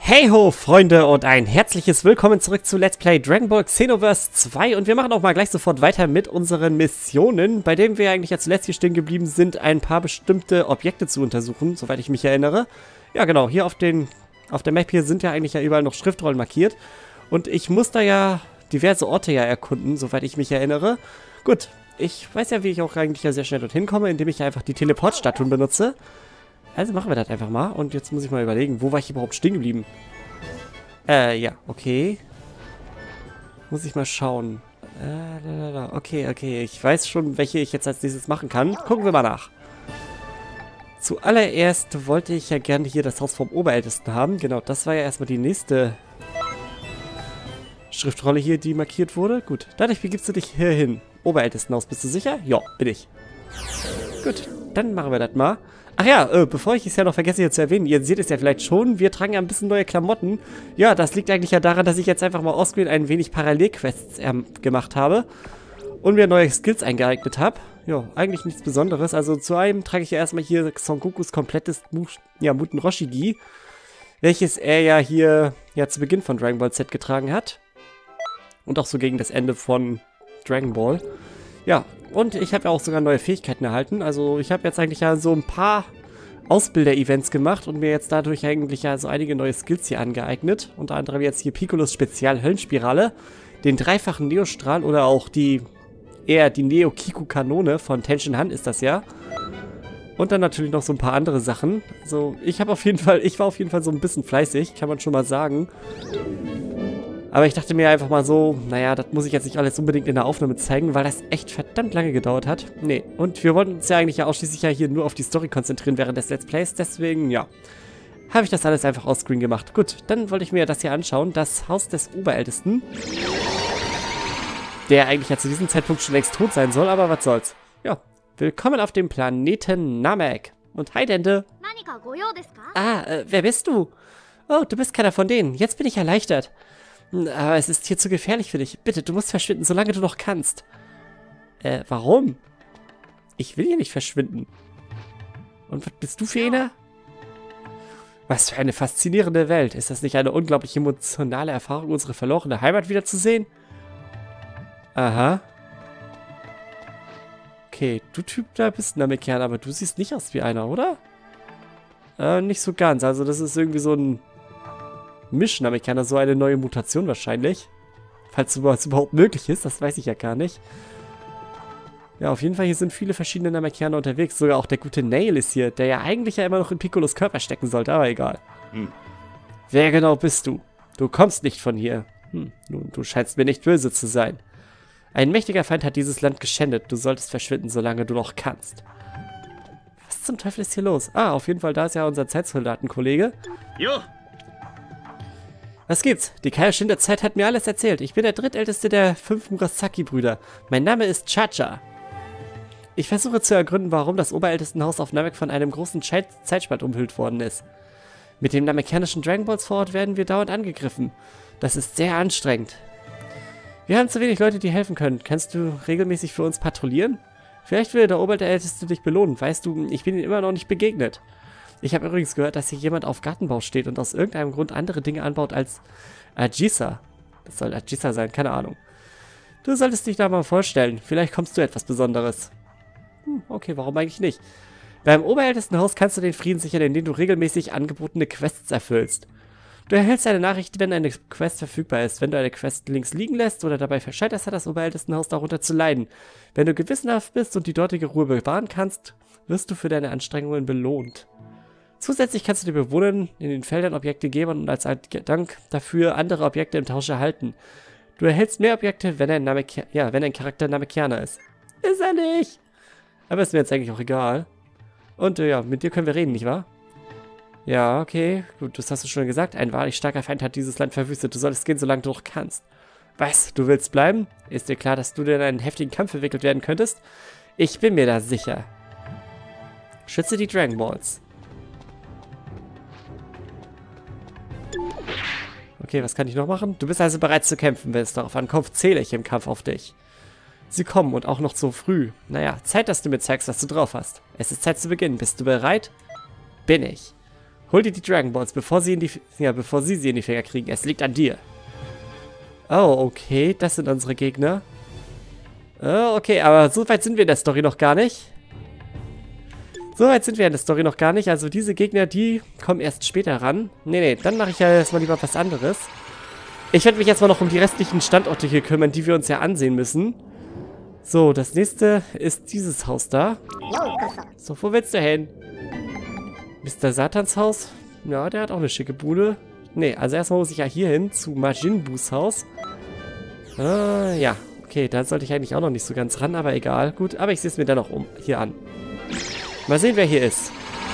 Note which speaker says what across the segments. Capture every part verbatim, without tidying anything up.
Speaker 1: Hey ho, Freunde, und ein herzliches Willkommen zurück zu Let's Play Dragon Ball Xenoverse zwei. Und wir machen auch mal gleich sofort weiter mit unseren Missionen, bei denen wir eigentlich ja zuletzt hier stehen geblieben sind, ein paar bestimmte Objekte zu untersuchen, soweit ich mich erinnere. Ja genau, hier auf, den, auf der Map hier sind ja eigentlich ja überall noch Schriftrollen markiert. Und ich muss da ja diverse Orte ja erkunden, soweit ich mich erinnere. Gut, ich weiß ja, wie ich auch eigentlich ja sehr schnell dorthin komme, indem ich einfach die Teleportstatuen benutze. Also machen wir das einfach mal. Und jetzt muss ich mal überlegen, wo war ich überhaupt stehen geblieben? Äh, ja, okay. Muss ich mal schauen. Äh, okay, okay. Ich weiß schon, welche ich jetzt als nächstes machen kann. Gucken wir mal nach. Zuallererst wollte ich ja gerne hier das Haus vom Oberältesten haben. Genau, das war ja erstmal die nächste Schriftrolle hier, die markiert wurde. Gut, dadurch begibst du dich hier hin. Oberältestenhaus, bist du sicher? Ja, bin ich. Gut, dann machen wir das mal. Ach ja, äh, bevor ich es ja noch vergesse hier zu erwähnen, ihr seht es ja vielleicht schon, wir tragen ja ein bisschen neue Klamotten. Ja, das liegt eigentlich ja daran, dass ich jetzt einfach mal ausgewählt ein wenig Parallelquests ähm, gemacht habe und mir neue Skills eingeeignet habe. Ja, eigentlich nichts Besonderes. Also zu einem trage ich ja erstmal hier Son Gokus komplettes Mu ja, Muten Roshi-Gi, welches er ja hier ja zu Beginn von Dragon Ball Z getragen hat. Und auch so gegen das Ende von Dragon Ball. Ja, und ich habe ja auch sogar neue Fähigkeiten erhalten. Also ich habe jetzt eigentlich ja so ein paar Ausbilder-Events gemacht und mir jetzt dadurch eigentlich ja so einige neue Skills hier angeeignet. Unter anderem jetzt hier Piccolos Spezial-Höllenspirale, den dreifachen Neostrahl oder auch die, eher die Neo-Kiku-Kanone von Tenshin Han ist das ja. Und dann natürlich noch so ein paar andere Sachen. Also ich habe auf jeden Fall, ich war auf jeden Fall so ein bisschen fleißig, kann man schon mal sagen. Aber ich dachte mir einfach mal so, naja, das muss ich jetzt nicht alles unbedingt in der Aufnahme zeigen, weil das echt verdammt lange gedauert hat. Nee, und wir wollten uns ja eigentlich ja ausschließlich ja hier nur auf die Story konzentrieren während des Let's Plays. Deswegen, ja, habe ich das alles einfach offscreen gemacht. Gut, dann wollte ich mir das hier anschauen. Das Haus des Oberältesten. Der eigentlich ja zu diesem Zeitpunkt schon längst tot sein soll, aber was soll's. Ja, willkommen auf dem Planeten Namek. Und hi, Dente. Ah, äh, wer bist du? Oh, du bist keiner von denen. Jetzt bin ich erleichtert. Aber es ist hier zu gefährlich für dich. Bitte, du musst verschwinden, solange du noch kannst. Äh, warum? Ich will hier nicht verschwinden. Und was bist du für einer? Was für eine faszinierende Welt. Ist das nicht eine unglaublich emotionale Erfahrung, unsere verlorene Heimat wiederzusehen? Aha. Okay, du Typ da bist ein Namekianer, aber du siehst nicht aus wie einer, oder? Äh, nicht so ganz. Also das ist irgendwie so ein Misch-Namekianer, so eine neue Mutation wahrscheinlich. Falls es überhaupt möglich ist, das weiß ich ja gar nicht. Ja, auf jeden Fall, hier sind viele verschiedene Namekianer unterwegs. Sogar auch der gute Nail ist hier, der ja eigentlich ja immer noch in Piccolos Körper stecken sollte, aber egal. Hm. Wer genau bist du? Du kommst nicht von hier. Hm, nun, du scheinst mir nicht böse zu sein. Ein mächtiger Feind hat dieses Land geschändet. Du solltest verschwinden, solange du noch kannst. Was zum Teufel ist hier los? Ah, auf jeden Fall, da ist ja unser Zeitsoldatenkollege. Jo! Was gibt's? Die Kaioshin der Zeit hat mir alles erzählt. Ich bin der drittälteste der fünf Murasaki-Brüder. Mein Name ist Chacha. Ich versuche zu ergründen, warum das Oberältestenhaus auf Namek von einem großen Zeitspalt umhüllt worden ist. Mit dem namekianischen Dragon Balls vor Ort werden wir dauernd angegriffen. Das ist sehr anstrengend. Wir haben zu wenig Leute, die helfen können. Kannst du regelmäßig für uns patrouillieren? Vielleicht will der Oberälteste dich belohnen. Weißt du, ich bin ihm immer noch nicht begegnet. Ich habe übrigens gehört, dass hier jemand auf Gartenbau steht und aus irgendeinem Grund andere Dinge anbaut als Ajisa. Das soll Ajisa sein, keine Ahnung. Du solltest dich da mal vorstellen. Vielleicht kommst du etwas Besonderes. Hm, okay, warum eigentlich nicht? Beim Oberältestenhaus kannst du den Frieden sichern, indem du regelmäßig angebotene Quests erfüllst. Du erhältst eine Nachricht, wenn eine Quest verfügbar ist. Wenn du eine Quest links liegen lässt oder dabei verscheiterst, hat das Oberältestenhaus darunter zu leiden. Wenn du gewissenhaft bist und die dortige Ruhe bewahren kannst, wirst du für deine Anstrengungen belohnt. Zusätzlich kannst du den Bewohnern in den Feldern Objekte geben und als Dank dafür andere Objekte im Tausch erhalten. Du erhältst mehr Objekte, wenn ein, Namekia ja, wenn ein Charakter Namekianer ist. Ist er nicht! Aber ist mir jetzt eigentlich auch egal. Und äh, ja, mit dir können wir reden, nicht wahr? Ja, okay. Gut, das hast du schon gesagt. Ein wahrlich starker Feind hat dieses Land verwüstet. Du solltest gehen, solange du noch kannst. Was? Du willst bleiben? Ist dir klar, dass du in einen heftigen Kampf verwickelt werden könntest? Ich bin mir da sicher. Schütze die Dragon Balls. Okay, was kann ich noch machen? Du bist also bereit zu kämpfen. Wenn es darauf ankommt, zähle ich im Kampf auf dich. Sie kommen und auch noch so früh. Naja, Zeit, dass du mir zeigst, was du drauf hast. Es ist Zeit zu beginnen. Bist du bereit? Bin ich. Hol dir die Dragon Balls, bevor sie, in die, ja, bevor sie sie in die Finger kriegen. Es liegt an dir. Oh, okay. Das sind unsere Gegner. Oh, okay, aber so weit sind wir in der Story noch gar nicht. So weit sind wir in der Story noch gar nicht. Also diese Gegner, die kommen erst später ran. Nee, nee, dann mache ich ja erstmal lieber was anderes. Ich werde mich jetzt mal noch um die restlichen Standorte hier kümmern, die wir uns ja ansehen müssen. So, das nächste ist dieses Haus da. So, wo willst du hin? Mister Satans Haus? Ja, der hat auch eine schicke Bude. Nee, also erstmal muss ich ja hier hin, zu Majin Buus Haus. Äh, ja. Okay, da sollte ich eigentlich auch noch nicht so ganz ran, aber egal. Gut, aber ich sehe es mir dann noch um hier an. Mal sehen, wer hier ist.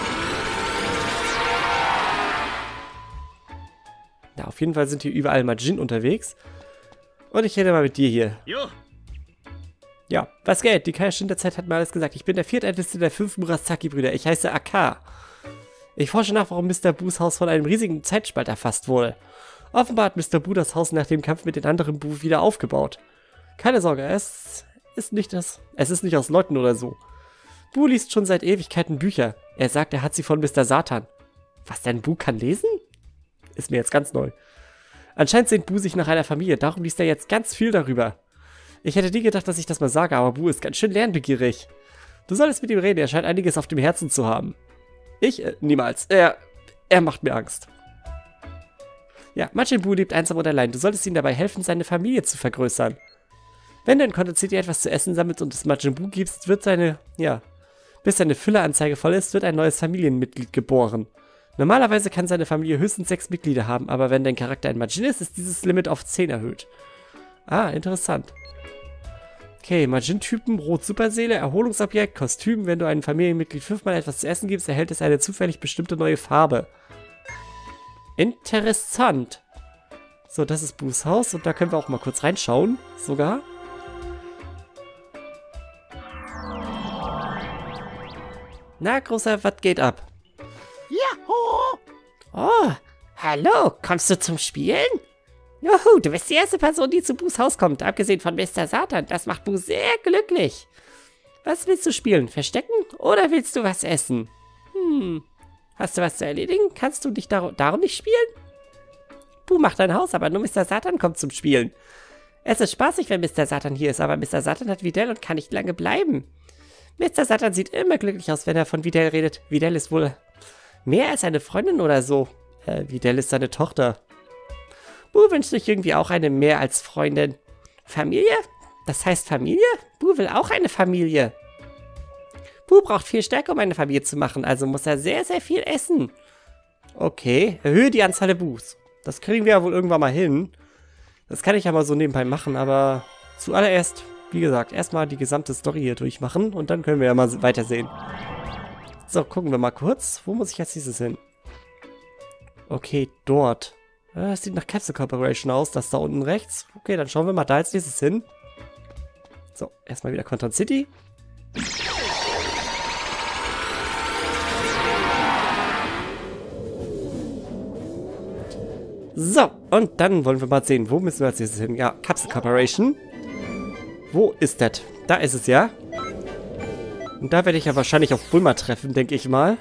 Speaker 1: Ja, auf jeden Fall sind hier überall Majin unterwegs. Und ich rede mal mit dir hier. Jo. Ja, was geht? Die Kaioshin der Zeit hat mir alles gesagt. Ich bin der viertälteste der fünf Murasaki-Brüder. Ich heiße Aka. Ich forsche nach, warum Mister Buus Haus von einem riesigen Zeitspalt erfasst wurde. Offenbar hat Mister Bu das Haus nach dem Kampf mit den anderen Bu wieder aufgebaut. Keine Sorge, es ist nicht das. Es ist nicht aus Leuten oder so. Bu liest schon seit Ewigkeiten Bücher. Er sagt, er hat sie von Mister Satan. Was denn, Bu kann lesen? Ist mir jetzt ganz neu. Anscheinend sehnt Bu sich nach einer Familie, darum liest er jetzt ganz viel darüber. Ich hätte nie gedacht, dass ich das mal sage, aber Bu ist ganz schön lernbegierig. Du solltest mit ihm reden, er scheint einiges auf dem Herzen zu haben. Ich? Äh, niemals. Er, er macht mir Angst. Ja, Majin Bu lebt einsam und allein. Du solltest ihm dabei helfen, seine Familie zu vergrößern. Wenn du in Content City etwas zu essen sammelst und es Majin Bu gibst, wird seine, ja, bis seine Fülleanzeige voll ist, wird ein neues Familienmitglied geboren. Normalerweise kann seine Familie höchstens sechs Mitglieder haben, aber wenn dein Charakter ein Majin ist, ist dieses Limit auf zehn erhöht. Ah, interessant. Okay, Majin-Typen, Rot-Superseele, Erholungsobjekt, Kostüm. Wenn du einem Familienmitglied fünfmal etwas zu essen gibst, erhält es eine zufällig bestimmte neue Farbe. Interessant. So, das ist Buus Haus und da können wir auch mal kurz reinschauen, sogar. Na, Großer, was geht ab?
Speaker 2: Juhu!
Speaker 1: Oh, hallo, kommst du zum Spielen? Juhu, du bist die erste Person, die zu Buus Haus kommt, abgesehen von Mister Satan. Das macht Bu sehr glücklich. Was willst du spielen? Verstecken oder willst du was essen? Hm, hast du was zu erledigen? Kannst du dich dar darum nicht spielen? Bu macht ein Haus, aber nur Mister Satan kommt zum Spielen. Es ist spaßig, wenn Mister Satan hier ist, aber Mister Satan hat Videl und kann nicht lange bleiben. Mister Satan sieht immer glücklich aus, wenn er von Videl redet. Videl ist wohl mehr als eine Freundin oder so. Äh, Videl ist seine Tochter. Bu wünscht sich irgendwie auch eine mehr als Freundin. Familie? Das heißt Familie? Bu will auch eine Familie. Bu braucht viel Stärke, um eine Familie zu machen, also muss er sehr, sehr viel essen. Okay, erhöhe die Anzahl der Bus. Das kriegen wir ja wohl irgendwann mal hin. Das kann ich ja mal so nebenbei machen, aber zuallererst, wie gesagt, erstmal die gesamte Story hier durchmachen und dann können wir ja mal weitersehen. So, gucken wir mal kurz. Wo muss ich als nächstes hin? Okay, dort. Das sieht nach Capsule Corporation aus, das da unten rechts. Okay, dann schauen wir mal da als nächstes hin. So, erstmal wieder Content City. So, und dann wollen wir mal sehen, wo müssen wir als nächstes hin? Ja, Capsule Corporation. Wo ist das? Da ist es ja. Und da werde ich ja wahrscheinlich auf Bulma treffen, denke ich mal.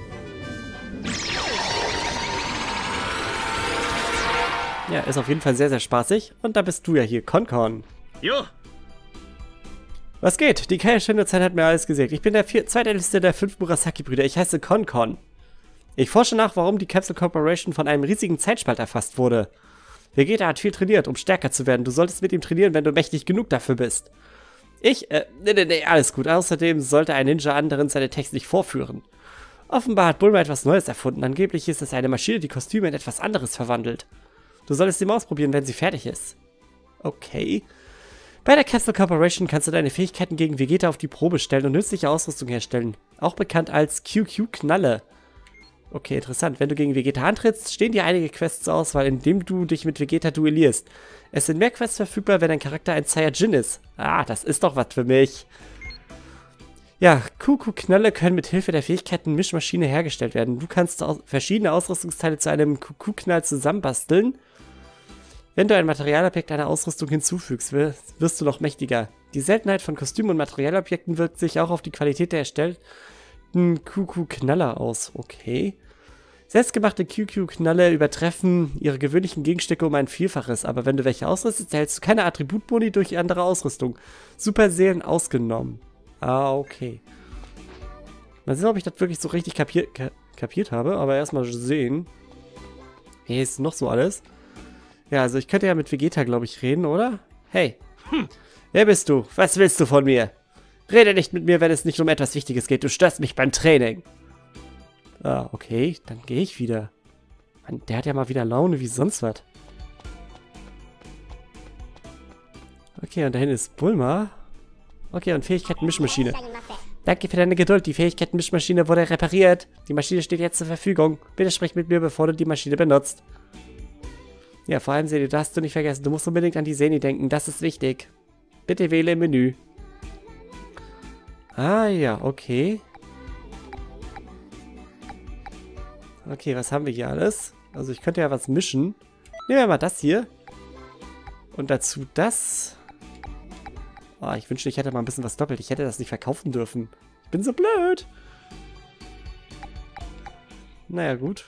Speaker 1: Ja, ist auf jeden Fall sehr, sehr spaßig. Und da bist du ja hier, Konkon.
Speaker 2: Jo.
Speaker 1: Was geht? Die Kaioshin der Zeit hat mir alles gesagt. Ich bin der vier zweitälteste der fünf Murasaki-Brüder. Ich heiße Konkon. Ich forsche nach, warum die Capsule Corporation von einem riesigen Zeitspalt erfasst wurde. Vegeta hat viel trainiert, um stärker zu werden. Du solltest mit ihm trainieren, wenn du mächtig genug dafür bist. Ich, äh, nee, nee, nee, alles gut. Außerdem sollte ein Ninja anderen seine Text nicht vorführen. Offenbar hat Bulma etwas Neues erfunden. Angeblich ist es eine Maschine, die Kostüme in etwas anderes verwandelt. Du solltest sie mal ausprobieren, wenn sie fertig ist. Okay. Bei der Capsule Corporation kannst du deine Fähigkeiten gegen Vegeta auf die Probe stellen und nützliche Ausrüstung herstellen. Auch bekannt als Q Q-Knalle. Okay, interessant. Wenn du gegen Vegeta antrittst, stehen dir einige Quests zur Auswahl, indem du dich mit Vegeta duellierst. Es sind mehr Quests verfügbar, wenn dein Charakter ein Saiyajin ist. Ah, das ist doch was für mich. Ja, Q Q-Knalle können mit Hilfe der Fähigkeiten Mischmaschine hergestellt werden. Du kannst aus verschiedene Ausrüstungsteile zu einem Q Q-Knall zusammenbasteln. Wenn du ein Materialobjekt einer Ausrüstung hinzufügst, wirst du noch mächtiger. Die Seltenheit von Kostümen und Materialobjekten wirkt sich auch auf die Qualität der erstellten Q Q-Knaller aus. Okay. Selbstgemachte Q Q-Knalle übertreffen ihre gewöhnlichen Gegenstücke um ein Vielfaches, aber wenn du welche ausrüstest, erhältst du keine Attributboni durch andere Ausrüstung. Superseelen ausgenommen. Ah, okay. Mal sehen, ob ich das wirklich so richtig kapier ka kapiert habe, aber erstmal sehen. Hey, ist noch so alles? Ja, also ich könnte ja mit Vegeta, glaube ich, reden, oder? Hey. Hm. Wer bist du? Was willst du von mir? Rede nicht mit mir, wenn es nicht um etwas Wichtiges geht. Du störst mich beim Training. Ah, okay. Dann gehe ich wieder. Mann, der hat ja mal wieder Laune wie sonst was. Okay, und da hinten ist Bulma. Okay, und Fähigkeiten-Mischmaschine. Danke für deine Geduld. Die Fähigkeiten-Mischmaschine wurde repariert. Die Maschine steht jetzt zur Verfügung. Bitte sprich mit mir, bevor du die Maschine benutzt. Ja, vor allem, Seni, das hast du nicht vergessen. Du musst unbedingt an die Seni denken. Das ist wichtig. Bitte wähle im Menü. Ah, ja, okay. Okay, was haben wir hier alles? Also ich könnte ja was mischen. Nehmen wir mal das hier. Und dazu das. Oh, ich wünschte, ich hätte mal ein bisschen was doppelt. Ich hätte das nicht verkaufen dürfen. Ich bin so blöd. Naja, gut.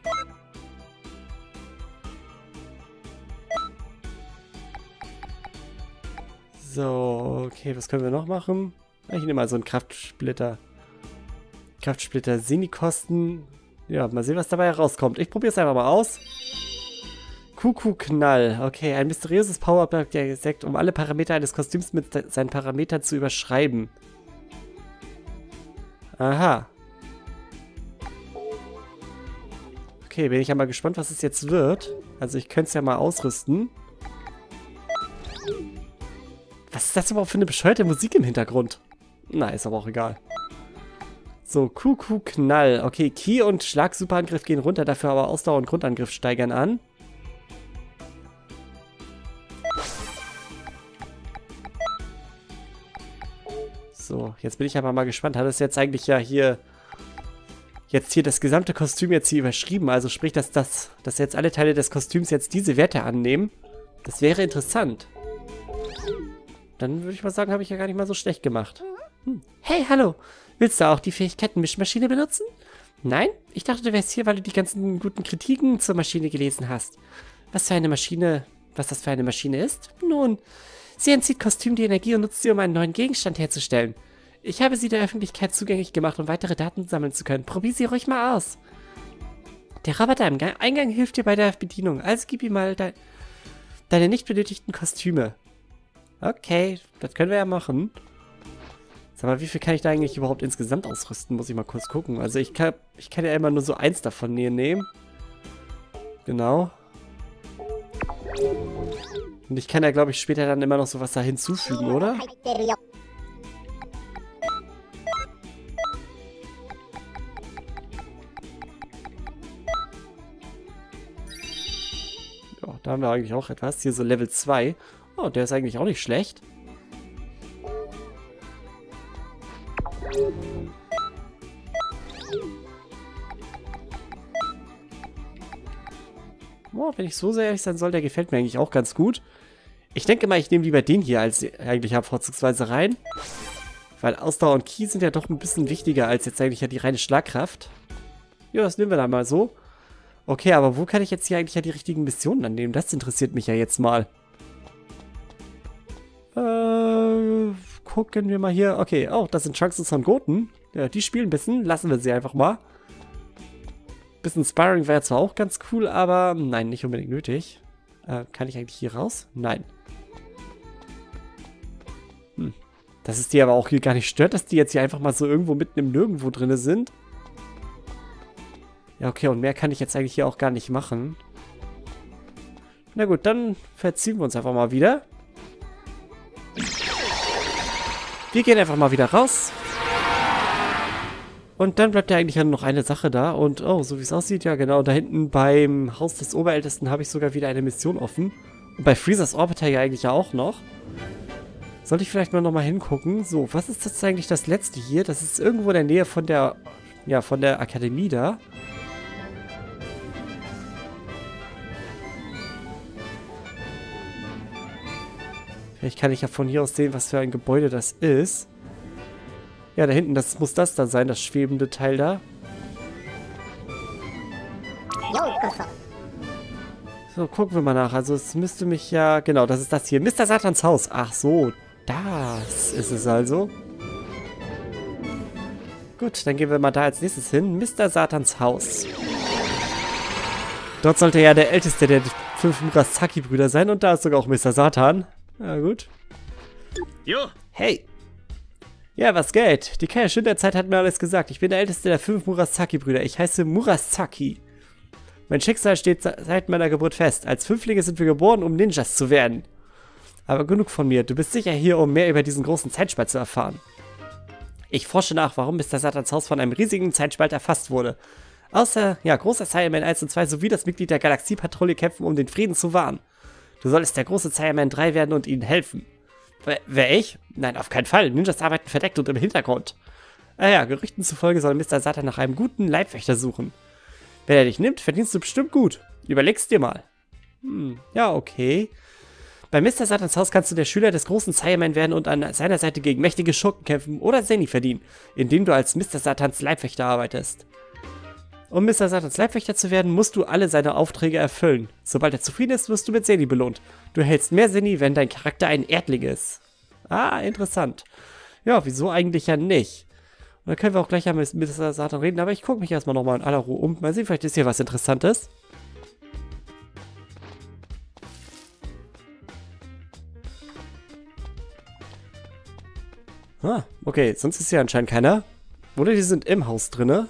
Speaker 1: So, okay, was können wir noch machen? Ich nehme mal so einen Kraftsplitter. Kraftsplitter Seni-Kosten. Ja, mal sehen, was dabei herauskommt. Ich probiere es einfach mal aus. Kuckuck-Knall. Okay, ein mysteriöses Power-Up, der gesagt, um alle Parameter eines Kostüms mit seinen Parametern zu überschreiben. Aha. Okay, bin ich ja mal gespannt, was es jetzt wird. Also ich könnte es ja mal ausrüsten. Was ist das überhaupt für eine bescheuerte Musik im Hintergrund? Na, ist aber auch egal. So, Kuckuck-Knall. Okay, Ki und Schlag-Superangriff gehen runter, dafür aber Ausdauer und Grundangriff steigern an. So, jetzt bin ich aber mal gespannt. Hat es jetzt eigentlich ja hier... Jetzt hier das gesamte Kostüm jetzt hier überschrieben? Also sprich, dass, das, dass jetzt alle Teile des Kostüms jetzt diese Werte annehmen? Das wäre interessant. Dann würde ich mal sagen, habe ich ja gar nicht mal so schlecht gemacht. Hm. Hey, hallo. Willst du auch die Fähigkeiten-Mischmaschine benutzen? Nein? Ich dachte, du wärst hier, weil du die ganzen guten Kritiken zur Maschine gelesen hast. Was für eine Maschine... Was das für eine Maschine ist? Nun, sie entzieht Kostüm die Energie und nutzt sie, um einen neuen Gegenstand herzustellen. Ich habe sie der Öffentlichkeit zugänglich gemacht, um weitere Daten sammeln zu können. Probier sie ruhig mal aus. Der Roboter im Eingang hilft dir bei der Bedienung. Also gib ihm mal de deine nicht benötigten Kostüme. Okay, das können wir ja machen. Sag mal, wie viel kann ich da eigentlich überhaupt insgesamt ausrüsten? Muss ich mal kurz gucken. Also ich kann, ich kann ja immer nur so eins davon nehmen. Genau. Und ich kann ja, glaube ich, später dann immer noch sowas da hinzufügen, oder? Ja, da haben wir eigentlich auch etwas. Hier so Level zwei. Oh, der ist eigentlich auch nicht schlecht. Oh, wenn ich so sehr ehrlich sein soll, der gefällt mir eigentlich auch ganz gut. Ich denke mal, ich nehme lieber den hier als eigentlich vorzugsweise rein. Weil Ausdauer und Ki sind ja doch ein bisschen wichtiger als jetzt eigentlich ja die reine Schlagkraft. Ja, das nehmen wir dann mal so. Okay, aber wo kann ich jetzt hier eigentlich ja die richtigen Missionen annehmen? Das interessiert mich ja jetzt mal. Äh, gucken wir mal hier. Okay, oh, das sind Trunks und Son Goten. Ja, die spielen ein bisschen. Lassen wir sie einfach mal. Bisschen Sparring wäre zwar auch ganz cool, aber nein, nicht unbedingt nötig. Äh, kann ich eigentlich hier raus? Nein. Hm. Dass es die aber auch hier gar nicht stört, dass die jetzt hier einfach mal so irgendwo mitten im Nirgendwo drin sind. Ja, okay, und mehr kann ich jetzt eigentlich hier auch gar nicht machen. Na gut, dann verziehen wir uns einfach mal wieder. Wir gehen einfach mal wieder raus. Und dann bleibt ja eigentlich noch eine Sache da. Und oh, so wie es aussieht, ja genau, da hinten beim Haus des Oberältesten habe ich sogar wieder eine Mission offen. Und bei Freezers Orbiter ja eigentlich ja auch noch. Sollte ich vielleicht mal nochmal hingucken. So, was ist das eigentlich das letzte hier? Das ist irgendwo in der Nähe von der, ja, von der Akademie da. Vielleicht kann ich ja von hier aus sehen, was für ein Gebäude das ist. Ja, da hinten, das muss das da sein, das schwebende Teil da. So, gucken wir mal nach. Also es müsste mich ja... Genau, das ist das hier. Mister Satans Haus. Ach so, das ist es also. Gut, dann gehen wir mal da als nächstes hin. Mister Satans Haus. Dort sollte ja der älteste der fünf Murasaki-Brüder sein. Und da ist sogar auch Mister Satan. Na gut.
Speaker 2: Jo.
Speaker 1: Hey. Ja, was geht? Die Kaya Schindlerzeit hat mir alles gesagt. Ich bin der älteste der fünf Murasaki-Brüder. Ich heiße Murasaki. Mein Schicksal steht seit meiner Geburt fest. Als Fünflinge sind wir geboren, um Ninjas zu werden. Aber genug von mir. Du bist sicher hier, um mehr über diesen großen Zeitspalt zu erfahren. Ich forsche nach, warum Mister Satans Haus von einem riesigen Zeitspalt erfasst wurde. Außer, ja, großer Saiyaman eins und zwei sowie das Mitglied der Galaxiepatrouille kämpfen, um den Frieden zu wahren. Du solltest der große Saiyaman drei werden und ihnen helfen. Wer, wer ich? Nein, auf keinen Fall. Ninjas arbeiten verdeckt und im Hintergrund. Ah ja, Gerüchten zufolge soll Mister Satan nach einem guten Leibwächter suchen. Wenn er dich nimmt, verdienst du bestimmt gut. Überleg's dir mal. Hm, ja, okay. Bei Mister Satans Haus kannst du der Schüler des großen Saiyaman werden und an seiner Seite gegen mächtige Schurken kämpfen oder Zenny verdienen, indem du als Mister Satans Leibwächter arbeitest. Um Mister Satans Leibwächter zu werden, musst du alle seine Aufträge erfüllen. Sobald er zufrieden ist, wirst du mit Zenny belohnt. Du erhältst mehr Zenny, wenn dein Charakter ein Erdling ist. Ah, interessant. Ja, wieso eigentlich ja nicht? Und dann können wir auch gleich mit Mister Satan reden, aber ich gucke mich erstmal nochmal in aller Ruhe um. Mal sehen, vielleicht ist hier was Interessantes. Ah, okay, sonst ist hier anscheinend keiner. Oder die sind im Haus drinne.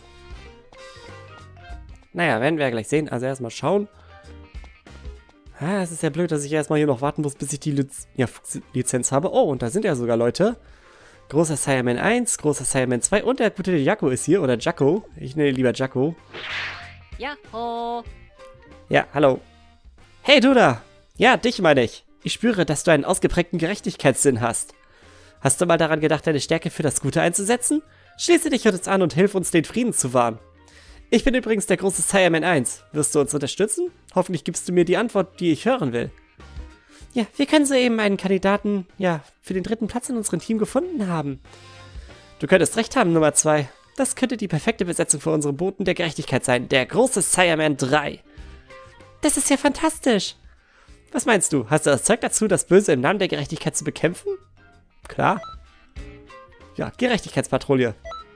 Speaker 1: Naja, werden wir ja gleich sehen. Also erstmal schauen. Ah, es ist ja blöd, dass ich erstmal hier noch warten muss, bis ich die Liz ja, Lizenz habe. Oh, und da sind ja sogar Leute. Großer Saiyaman eins, großer Saiyaman zwei und der gute Jakko ist hier. Oder Jakko. Ich nenne ihn lieber Jakko.
Speaker 3: Jaho.
Speaker 1: Ja, hallo. Hey, du da. Ja, dich meine ich. Ich spüre, dass du einen ausgeprägten Gerechtigkeitssinn hast. Hast du mal daran gedacht, deine Stärke für das Gute einzusetzen? Schließe dich uns an und hilf uns, den Frieden zu wahren. Ich bin übrigens der große Saiyaman eins. Wirst du uns unterstützen? Hoffentlich gibst du mir die Antwort, die ich hören will. Ja, wir können soeben einen Kandidaten, ja, für den dritten Platz in unserem Team gefunden haben. Du könntest recht haben, Nummer zwei. Das könnte die perfekte Besetzung für unseren Boten der Gerechtigkeit sein. Der große Saiyaman drei. Das ist ja fantastisch. Was meinst du? Hast du das Zeug dazu, das Böse im Namen der Gerechtigkeit zu bekämpfen? Klar. Ja, Gerechtigkeitspatrouille.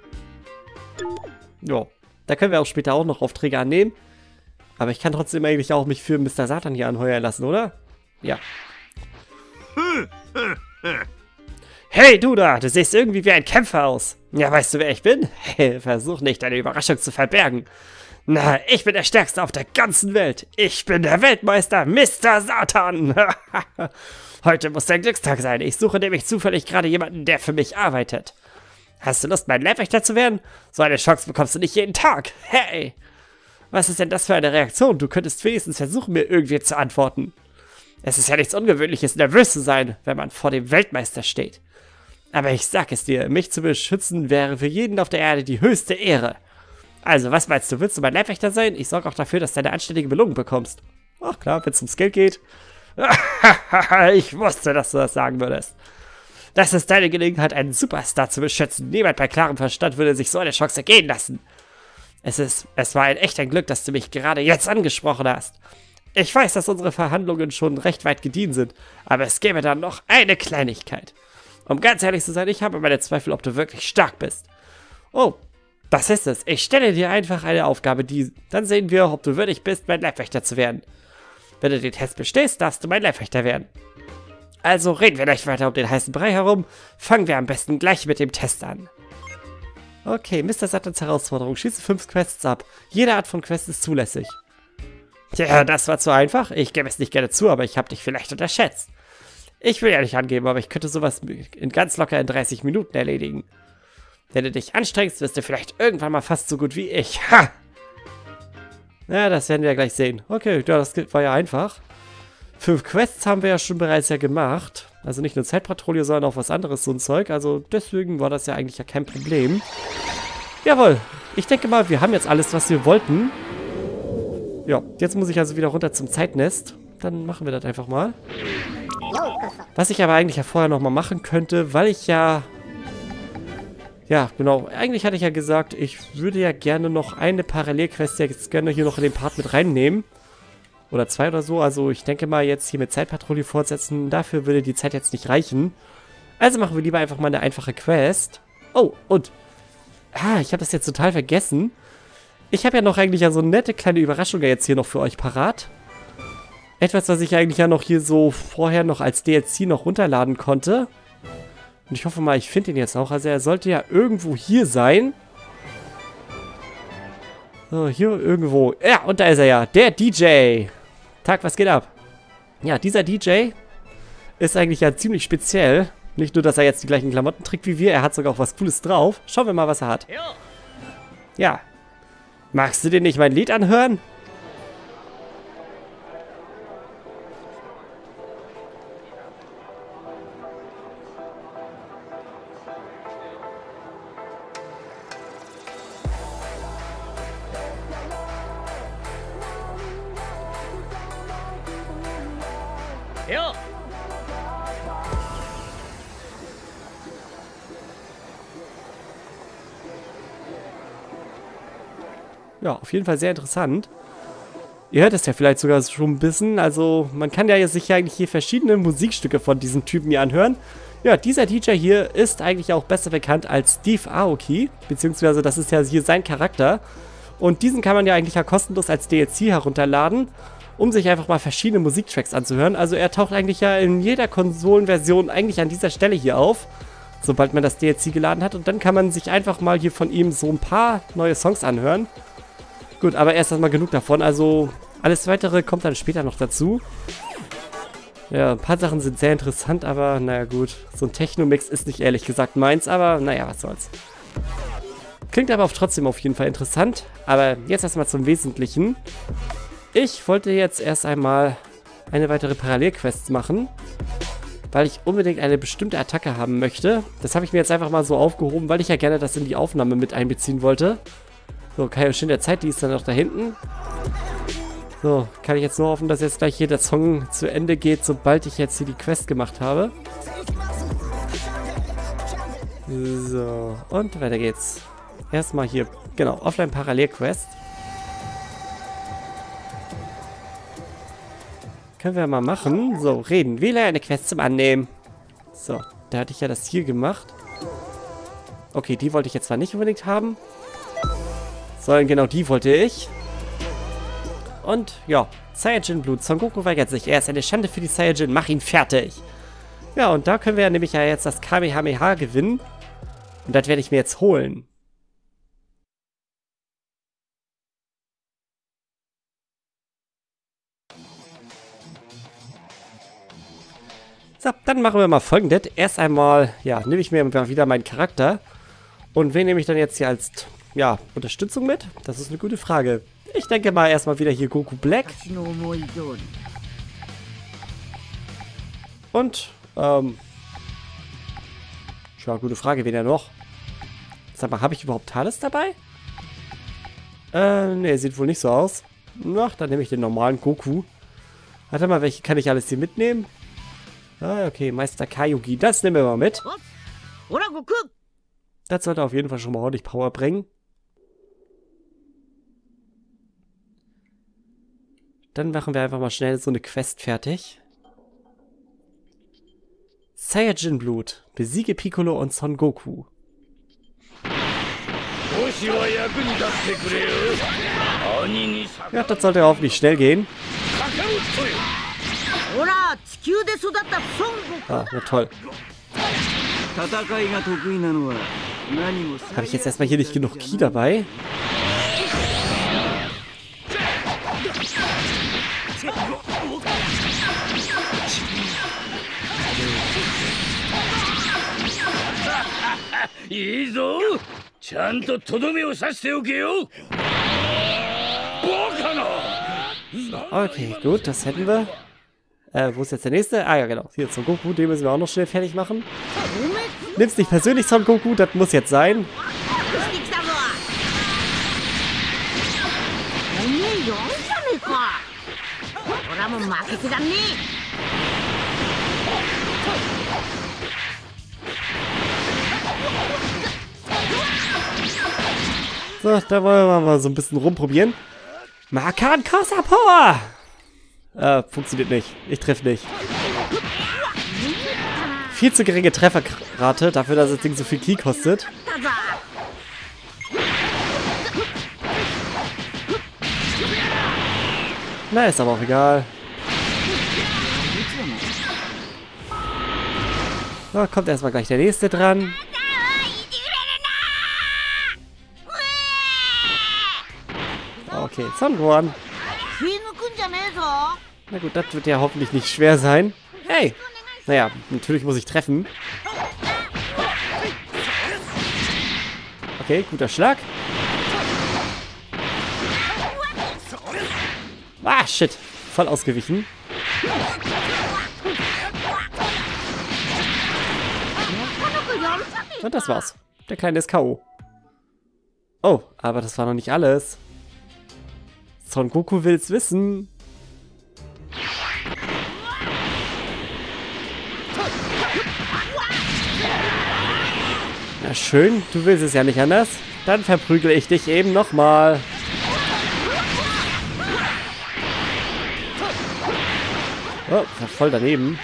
Speaker 1: Ja. Da können wir auch später auch noch Aufträge annehmen. Aber ich kann trotzdem eigentlich auch mich für Mister Satan hier anheuern lassen, oder? Ja. Hey, du da! Du siehst irgendwie wie ein Kämpfer aus. Ja, weißt du, wer ich bin? Hey, versuch nicht, deine Überraschung zu verbergen. Na, ich bin der Stärkste auf der ganzen Welt. Ich bin der Weltmeister Mister Satan. Heute muss dein Glückstag sein. Ich suche nämlich zufällig gerade jemanden, der für mich arbeitet. Hast du Lust, mein Leibwächter zu werden? So eine Chance bekommst du nicht jeden Tag. Hey! Was ist denn das für eine Reaktion? Du könntest wenigstens versuchen, mir irgendwie zu antworten. Es ist ja nichts Ungewöhnliches, nervös zu sein, wenn man vor dem Weltmeister steht. Aber ich sag es dir, mich zu beschützen wäre für jeden auf der Erde die höchste Ehre. Also, was meinst du? Willst du mein Leibwächter sein? Ich sorge auch dafür, dass du eine anständige Belohnung bekommst. Ach klar, wenn es ums Geld geht. Ich wusste, dass du das sagen würdest. Das ist deine Gelegenheit, einen Superstar zu beschützen. Niemand bei klarem Verstand würde sich so eine Chance ergehen lassen. Es ist, es war ein echter Glück, dass du mich gerade jetzt angesprochen hast. Ich weiß, dass unsere Verhandlungen schon recht weit gediehen sind, aber es gäbe da noch eine Kleinigkeit. Um ganz ehrlich zu sein, ich habe meine Zweifel, ob du wirklich stark bist. Oh, das ist es. Ich stelle dir einfach eine Aufgabe, die, dann sehen wir, ob du würdig bist, mein Leibwächter zu werden. Wenn du den Test bestehst, darfst du mein Leibwächter werden. Also reden wir nicht weiter um den heißen Brei herum. Fangen wir am besten gleich mit dem Test an. Okay, Mister Satans Herausforderung. Schieße fünf Quests ab. Jede Art von Quest ist zulässig. Tja, das war zu einfach. Ich gebe es nicht gerne zu, aber ich habe dich vielleicht unterschätzt. Ich will ja nicht angeben, aber ich könnte sowas in ganz locker in dreißig Minuten erledigen. Wenn du dich anstrengst, wirst du vielleicht irgendwann mal fast so gut wie ich. Ha! Ja, das werden wir ja gleich sehen. Okay, ja, das war ja einfach. Fünf Quests haben wir ja schon bereits ja gemacht. Also nicht nur Zeitpatrouille, sondern auch was anderes, so ein Zeug. Also deswegen war das ja eigentlich ja kein Problem. Jawohl. Ich denke mal, wir haben jetzt alles, was wir wollten. Ja, jetzt muss ich also wieder runter zum Zeitnest. Dann machen wir das einfach mal. Was ich aber eigentlich ja vorher nochmal machen könnte, weil ich ja Ja, genau. Eigentlich hatte ich ja gesagt, ich würde ja gerne noch eine Parallelquest jetzt gerne hier noch in den Part mit reinnehmen. Oder zwei oder so. Also ich denke mal jetzt hier mit Zeitpatrouille fortsetzen. Dafür würde die Zeit jetzt nicht reichen. Also machen wir lieber einfach mal eine einfache Quest. Oh, und... Ah, ich habe das jetzt total vergessen. Ich habe ja noch eigentlich ja so eine nette kleine Überraschung jetzt hier noch für euch parat. Etwas, was ich eigentlich ja noch hier so vorher noch als D L C noch runterladen konnte. Und ich hoffe mal, ich finde ihn jetzt auch. Also er sollte ja irgendwo hier sein. So, hier irgendwo. Ja, und da ist er ja. Der D J. Tag, was geht ab? Ja, dieser D J ist eigentlich ja ziemlich speziell. Nicht nur, dass er jetzt die gleichen Klamotten trägt wie wir, er hat sogar auch was Cooles drauf. Schauen wir mal, was er hat. Ja. Magst du dir nicht mein Lied anhören?
Speaker 3: Ja.
Speaker 1: Ja, auf jeden Fall sehr interessant. Ihr hört es ja vielleicht sogar schon ein bisschen. Also, man kann ja sich ja eigentlich hier verschiedene Musikstücke von diesem Typen hier anhören. Ja, dieser D J hier ist eigentlich auch besser bekannt als Steve Aoki. Beziehungsweise, das ist ja hier sein Charakter. Und diesen kann man ja eigentlich ja kostenlos als D L C herunterladen, um sich einfach mal verschiedene Musiktracks anzuhören. Also, er taucht eigentlich ja in jeder Konsolenversion eigentlich an dieser Stelle hier auf, sobald man das D L C geladen hat. Und dann kann man sich einfach mal hier von ihm so ein paar neue Songs anhören. Gut, aber erst einmal genug davon. Also, alles Weitere kommt dann später noch dazu. Ja, ein paar Sachen sind sehr interessant, aber naja gut. So ein Techno-Mix ist nicht ehrlich gesagt meins, aber naja, was soll's. Klingt aber auch trotzdem auf jeden Fall interessant. Aber jetzt erstmal zum Wesentlichen. Ich wollte jetzt erst einmal eine weitere Parallelquest machen, weil ich unbedingt eine bestimmte Attacke haben möchte. Das habe ich mir jetzt einfach mal so aufgehoben, weil ich ja gerne das in die Aufnahme mit einbeziehen wollte. So, Kaioshin der Zeit, die ist dann noch da hinten. So, kann ich jetzt nur hoffen, dass jetzt gleich hier der Song zu Ende geht, sobald ich jetzt hier die Quest gemacht habe. So, und weiter geht's. Erstmal hier, genau, Offline-Parallel-Quest. Können wir mal machen. So, reden. Wähle eine Quest zum Annehmen. So, da hatte ich ja das hier gemacht. Okay, die wollte ich jetzt zwar nicht unbedingt haben. Sondern genau die wollte ich. Und, ja, Saiyajin-Blut. Son Goku weigert sich. Er ist eine Schande für die Saiyajin. Mach ihn fertig. Ja, und da können wir ja nämlich ja jetzt das Kamehameha gewinnen. Und das werde ich mir jetzt holen. So, dann machen wir mal Folgendes. Erst einmal, ja, nehme ich mir mal wieder meinen Charakter. Und wen nehme ich dann jetzt hier als, ja, Unterstützung mit? Das ist eine gute Frage. Ich denke mal erstmal wieder hier Goku Black. Und, ähm... Tja, gute Frage, wen ja noch? Sag mal, habe ich überhaupt Thales dabei? Äh, ne, sieht wohl nicht so aus. Ach, dann nehme ich den normalen Goku. Warte mal, welche kann ich alles hier mitnehmen? Ah, okay, Meister Kayugi, das nehmen wir mal mit. Das sollte auf jeden Fall schon mal ordentlich Power bringen. Dann machen wir einfach mal schnell so eine Quest fertig. Saiyajin-Blut. Besiege Piccolo und Son Goku. Ja, das sollte hoffentlich schnell gehen. Ah, na toll. Habe ich jetzt erstmal hier nicht genug Ki dabei? Okay, gut, das hätten wir. Äh, wo ist jetzt der nächste? Ah ja, genau. Hier, Son Goku, den müssen wir auch noch schnell fertig machen. Nimm's nicht persönlich, Son Goku, das muss jetzt sein. So, da wollen wir mal so ein bisschen rumprobieren. Makan Kasa Power! Äh, funktioniert nicht. Ich treffe nicht. Viel zu geringe Trefferrate dafür, dass das Ding so viel Ki kostet. Na, ist aber auch egal. So, kommt erstmal gleich der nächste dran. Okay, Son Gohan. Na gut, das wird ja hoffentlich nicht schwer sein. Hey! Naja, natürlich muss ich treffen. Okay, guter Schlag. Ah, shit. Voll ausgewichen. Und das war's. Der Kleine ist K O Oh, aber das war noch nicht alles. Son Goku will's wissen. Na schön, du willst es ja nicht anders. Dann verprügel ich dich eben nochmal. Oh, war voll daneben.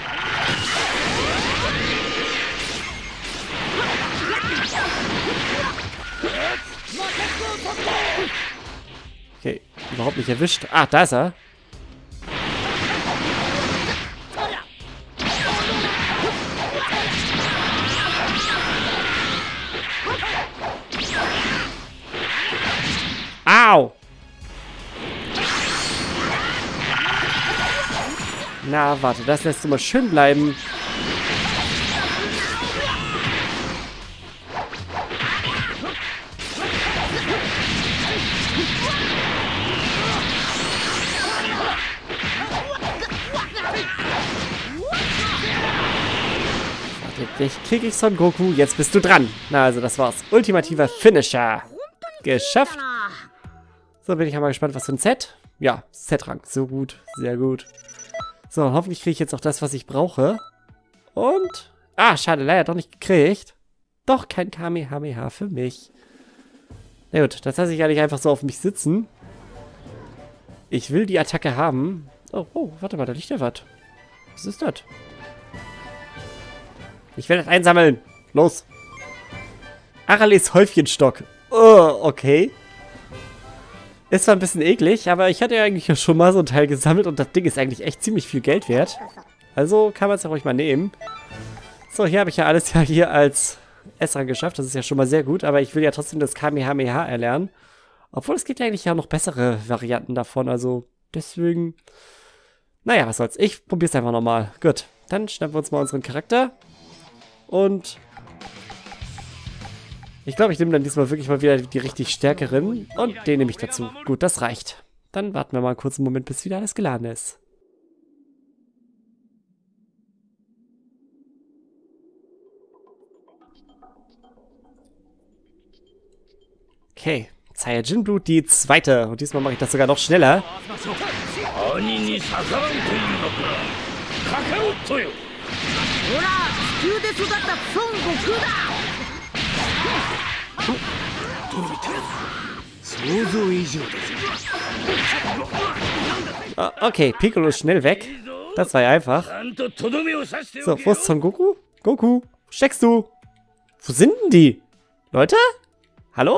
Speaker 1: Okay, überhaupt nicht erwischt. Ah, da ist er. Au! Na, warte, das lässt du mal schön bleiben. Dich krieg ich Son Goku, jetzt bist du dran. Na, also das war's. Ultimativer Finisher. Geschafft. So, bin ich mal gespannt, was für ein Set. Ja, Z-Rang. So gut, sehr gut. So, hoffentlich kriege ich jetzt auch das, was ich brauche. Und... Ah, schade, leider doch nicht gekriegt. Doch kein Kamehameha für mich. Na gut, das lasse ich ja nicht einfach so auf mich sitzen. Ich will die Attacke haben. Oh, oh, warte mal, da liegt ja was. Was ist das? Ich werde das einsammeln. Los. Arales Häufchenstock. Oh, okay. Ist zwar ein bisschen eklig, aber ich hatte ja eigentlich schon mal so ein Teil gesammelt und das Ding ist eigentlich echt ziemlich viel Geld wert. Also kann man es ja ruhig mal nehmen. So, hier habe ich ja alles ja hier als S-Rang geschafft. Das ist ja schon mal sehr gut, aber ich will ja trotzdem das Kamehameha erlernen. Obwohl es gibt ja eigentlich ja noch bessere Varianten davon, also deswegen... Naja, was soll's. Ich probiere es einfach nochmal. Gut, dann schnappen wir uns mal unseren Charakter. Und ich glaube, ich nehme dann diesmal wirklich mal wieder die richtig stärkeren. Und den nehme ich dazu. Gut, das reicht. Dann warten wir mal einen kurzen Moment, bis wieder alles geladen ist. Okay, Saiyajin-Blut, die zweite. Und diesmal mache ich das sogar noch schneller. Oh, okay, Piccolo ist schnell weg. Das war ja einfach. So, wo ist Son Goku? Goku, steckst du? Wo sind denn die? Leute? Hallo?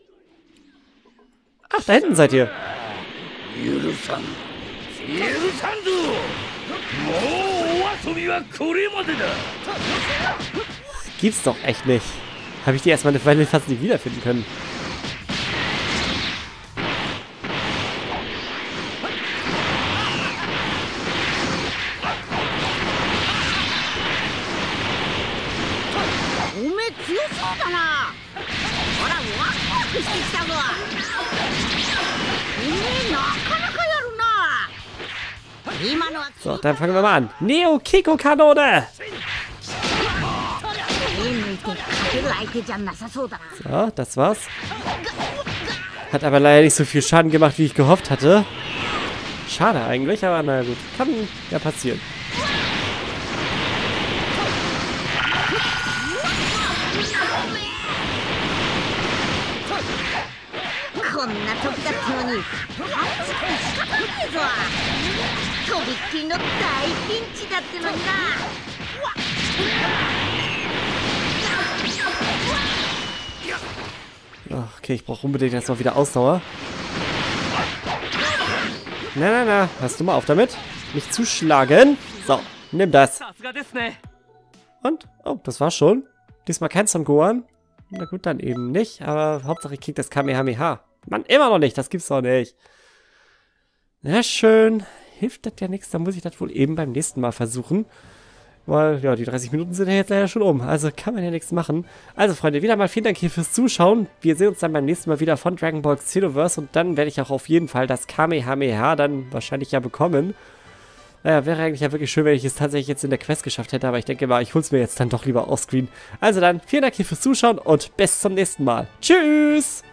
Speaker 1: Ach, da hinten seid ihr. Gibt's doch echt nicht. Habe ich die erstmal eine Weile fast nicht wiederfinden können. So, dann fangen wir mal an. Neo-Kiko-Kanone! So, das war's. Hat aber leider nicht so viel Schaden gemacht, wie ich gehofft hatte. Schade eigentlich, aber naja gut. Kann ja passieren.
Speaker 2: こんな時だったのにパンチくん仕方ねえぞ。とびっきりの大ピンチだってのにな。
Speaker 1: Okay, ich brauche unbedingt erstmal wieder Ausdauer. Na, na, na. Hörst du mal auf damit? Nicht zuschlagen. So, nimm das. Und? Oh, das war's schon. Diesmal kein Son Gohan. Na gut, dann eben nicht. Aber Hauptsache ich krieg das Kamehameha. Mann, immer noch nicht. Das gibt's doch nicht. Na schön. Hilft das ja nichts. Dann muss ich das wohl eben beim nächsten Mal versuchen. Weil, ja, die dreißig Minuten sind ja jetzt leider schon um. Also kann man ja nichts machen. Also, Freunde, wieder mal vielen Dank hier fürs Zuschauen. Wir sehen uns dann beim nächsten Mal wieder von Dragon Ball Xenoverse. Und dann werde ich auch auf jeden Fall das Kamehameha dann wahrscheinlich ja bekommen. Naja, wäre eigentlich ja wirklich schön, wenn ich es tatsächlich jetzt in der Quest geschafft hätte. Aber ich denke mal, ich hole es mir jetzt dann doch lieber offscreen. Also dann, vielen Dank hier fürs Zuschauen und bis zum nächsten Mal. Tschüss!